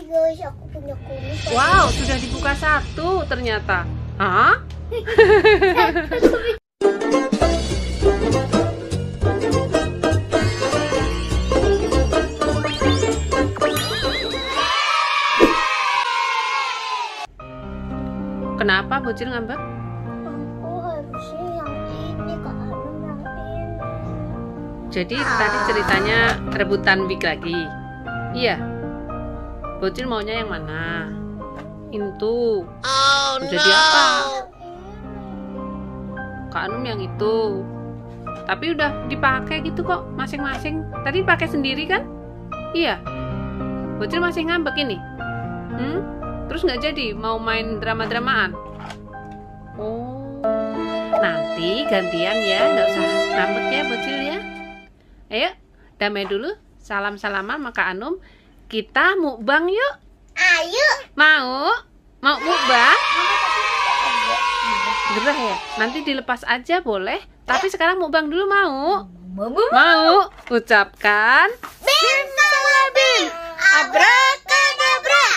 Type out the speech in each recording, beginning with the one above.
guys, aku punya kumis. Wow, sudah dibuka satu ternyata. Hah? Kenapa bocil ngambek? Aku harusnya yang ini, Kak Anum yang ini. Jadi tadi ceritanya rebutan wig lagi. Iya. Bocil maunya yang mana? Itu. Jadi apa? Kak Anum yang itu. Tapi udah dipakai gitu kok masing-masing. Tadi pakai sendiri kan? Iya. Bocil masih ngambek ini. Terus nggak jadi mau main drama-dramaan? Oh, nanti gantian ya, nggak usah ngambek ya bocil ya. Ayo, damai dulu, salam-salaman sama Kak Anum. Kita mukbang yuk. Ayo. Mau mukbang? Gerah ya? Nanti dilepas aja boleh. Tapi sekarang mukbang dulu mau? Mau? Ucapkan Bim, abrakadabra.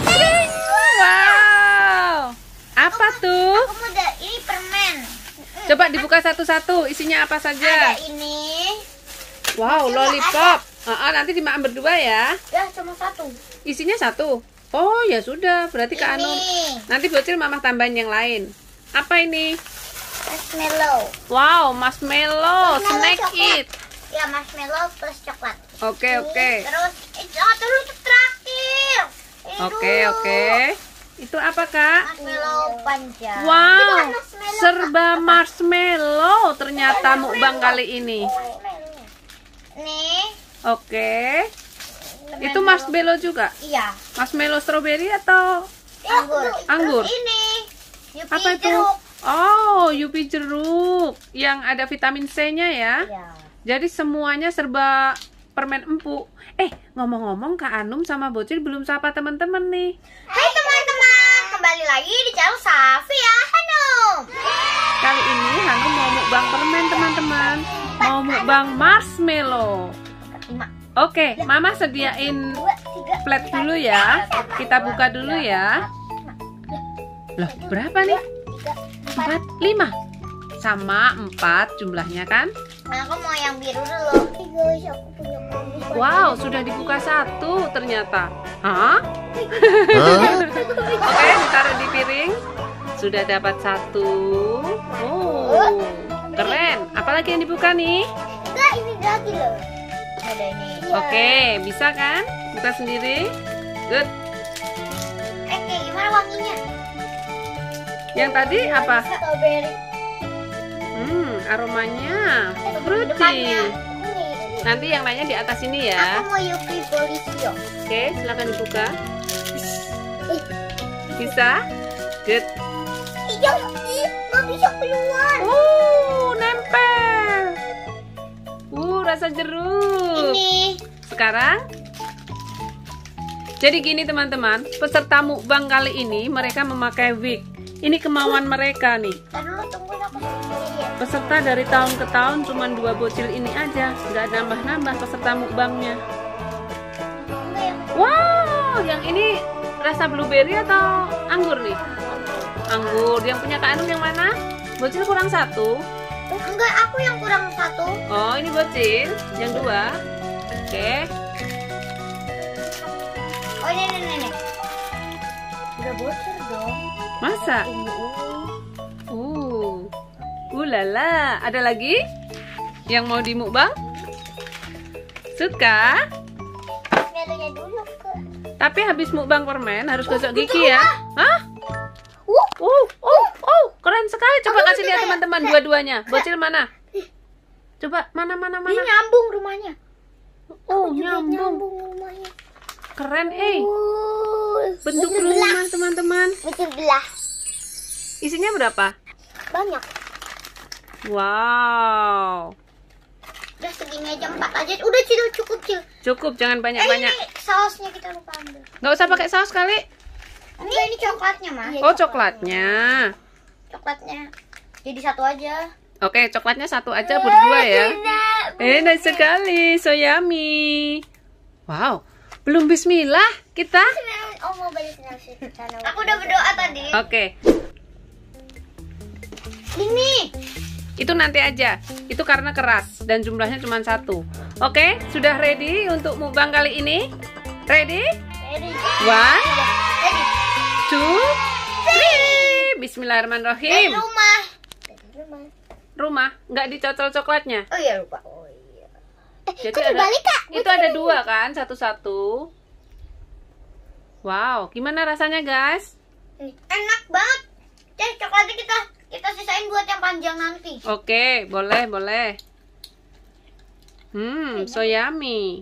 Wow, apa tuh? Aku mau ini permen. Coba dibuka satu-satu, isinya apa saja? Ada ini. Wow, lollipop. Nanti dimakan berdua ya. Ya, cuma satu. Isinya satu. Oh ya sudah, berarti Kak Anum. Ini Nanti bocil mamah tambahin yang lain. Apa ini? marshmallow. Wow, marshmallow, snack coklat. it. Ya, marshmallow plus coklat. Oke. Terus dulu terakhir. Ini Oke. dulu. Itu apa Kak? Marshmallow panjang. Ini Wow, bukan marshmallow. serba marshmallow ternyata mukbang kali ini. Nih. Oke. Itu marshmallow juga? Iya. Marshmallow strawberry atau Anggur. Terus ini. Yupi apa itu? jeruk. Oh, Yupi jeruk yang ada vitamin C-nya ya. Iya. Jadi semuanya serba permen empuk. Ngomong-ngomong Kak Anum sama bocil belum sapa teman-teman nih. Hai teman-teman, kembali lagi di channel Safia Hanum. Kali ini Hanum mau mukbang permen teman-teman. Mau mukbang marshmallow. Oke, Mama sediain plate dulu ya. Kita buka dulu ya. Loh, berapa nih? 4, 5. Sama 4 jumlahnya kan? Nah, aku mau yang biru dulu. Guys, aku punya kumis. Wow, sudah dibuka satu ternyata. Hah? Oke, ditaruh di piring. Sudah dapat satu. Oh, keren. Apalagi yang dibuka nih? Enggak, ini lagi loh. Ada ini. Oke, bisa kan? Buka sendiri. Good. Kayak gimana wanginya? Yang tadi apa? Strawberry. Aromanya Depannya. fruity. Ini. Nanti yang lainnya di atas ini ya. Aku mau Yupi Polisio. Oke, silakan dibuka. Bisa? Good. Nggak bisa keluar. Nempel. Rasa jeruk. Ini. Sekarang jadi gini teman-teman, peserta mukbang kali ini mereka memakai wig. Ini kemauan mereka nih. Ntar dulu tungguin aku sendiri. Peserta dari tahun ke tahun cuma 2 bocil ini aja, nggak nambah-nambah peserta mukbangnya. Wow, yang ini rasa blueberry atau anggur nih? Anggur. Yang punya Kak Anum yang mana? Bocil kurang 1. Enggak, aku yang kurang 1. Oh, ini bocil yang 2. Oke. Oh, ini. Udah bocor dong. Masa? Lala. Ada lagi yang mau dimukbang? Suka? Marshmallow-nya dulu ke. Tapi habis mukbang permen harus gosok gigi ya. Hah? Keren sekali. Coba kasih lihat teman-teman dua-duanya. Bocil mana? Coba mana? Ini nyambung rumahnya. Oh, nyambung. Rumahnya. Keren, bentuk rumah teman-teman. Betul belah. Isinya berapa? Banyak. Wow. Udah segini aja 4 aja. Udah cukup. Cukup, jangan banyak-banyak. Ini sausnya kita lupa ambil. Nggak usah pakai saus kali. Ini coklatnya, Mas. Oh, coklatnya. Coklatnya. Jadi 1 aja. Oke, coklatnya 1 aja berdua ya. Enak sekali, so yummy. Wow, belum bismillah kita. Om mau balik sana. Aku udah berdoa tadi. Oke. Ini. Itu nanti aja. Itu karena keras dan jumlahnya cuma 1. Oke, sudah ready untuk mukbang kali ini? Ready? Ready. 1, Ready. 2, 3. Bismillahirrahmanirrahim. Rumah. Rumah, nggak dicocol coklatnya. Oh iya lupa. Oh iya. Jadi kok dibalik, Kak? itu ada 2 kan, satu-satu. Wow, gimana rasanya guys? Enak banget. Coklatnya kita sisain buat yang panjang nanti. Oke, boleh. So yummy.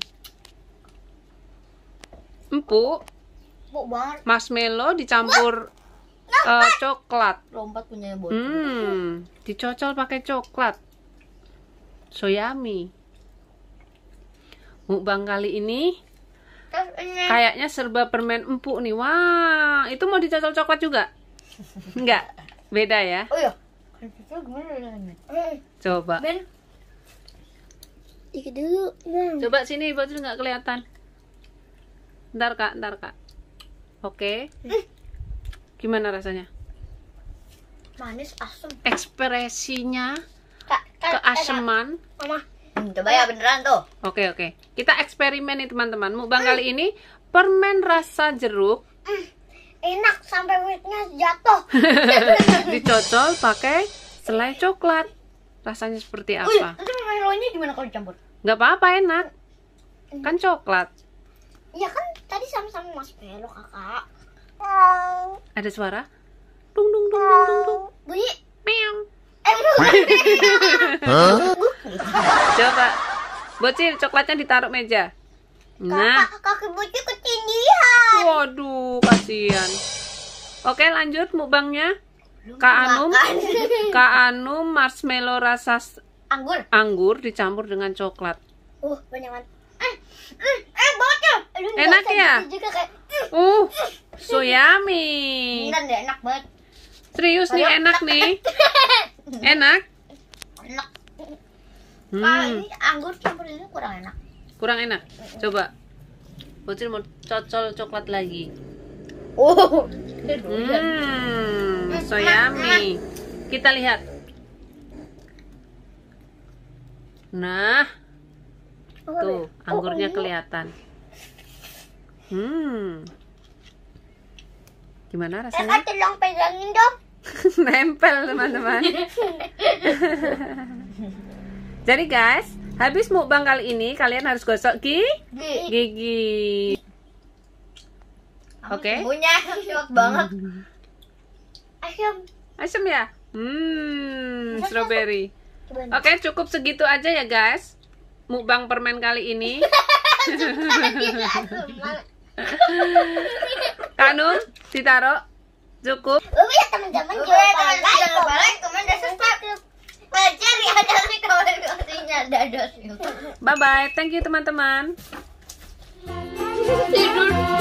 Empuk, Empuk banget. marshmallow dicampur coklat. Lompat punya bocil. Dicocol pakai coklat. So yummy. Mukbang kali ini Terus ini. kayaknya serba permen empuk nih. Wah, itu mau dicocol coklat juga? Enggak, beda ya. Oh iya. Itu gimana? Coba. Ben. Dikit dulu. Coba sini, bocil nggak kelihatan. Ntar kak. Oke. Gimana rasanya? Manis asam. Ekspresinya Kak, keaseman. Mama. Coba ya beneran tuh. Oke. Kita eksperimen nih teman-teman. Mukbang kali ini permen rasa jeruk Enak sampai witnya jatuh. dicocol pakai selai coklat. Rasanya seperti Oh iya, apa? nanti marshmallow-nya gimana kalau dicampur? Nggak apa-apa, enak. Kan coklat. Ya kan tadi sama-sama marshmallow, Kakak. Ada suara? Dung. Bunyi. Meong. Hah? Coba. Bocil, coklatnya ditaruh meja. Nah. Kaki bocil ketindihan. Waduh, kasihan. Oke, lanjut mukbangnya. Kak Anum marshmallow rasa Anggur. dicampur dengan coklat. Banyak banget. Bocil. Aduh, Enak nggak ya? sedikit juga kayak. So yummy. Beneran deh, enak banget. Serius nih, enak nih. Enak? Enak. Hmm. Kalau ini anggur campur ini kurang enak. Kurang enak. Coba. Bocil mau cocol coklat lagi. So yummy. Kita lihat. Nah, tuh anggurnya kelihatan. Gimana rasanya? Tolong pegangin dong. Nempel teman-teman. Jadi guys, habis mukbang kali ini kalian harus gosok gigi. Oke. Bumbunya cepet banget. Asam ya? Strawberry. Oke, cukup segitu aja ya guys. Mukbang permen kali ini. Kanum, ditaruh. Cukup. Ya teman-teman jangan lupa like, comment, dan subscribe. Cari ada di komentarnya ada. Bye bye. Thank you teman-teman. Tidur.